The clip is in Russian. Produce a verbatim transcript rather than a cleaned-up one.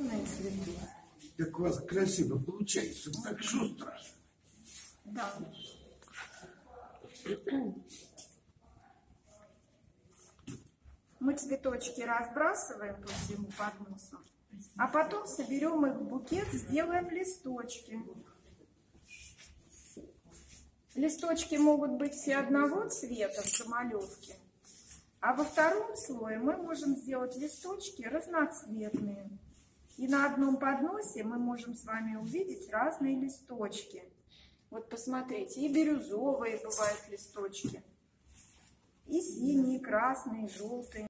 разные цветы. Так у вас красиво получается, так шустро. Да. Мы цветочки разбрасываем по всему подносу, а потом соберем их в букет, сделаем листочки. Листочки могут быть все одного цвета в самолевке, а во втором слое мы можем сделать листочки разноцветные. И на одном подносе мы можем с вами увидеть разные листочки. Вот посмотрите, и бирюзовые бывают листочки, и синие, и красные, и желтые.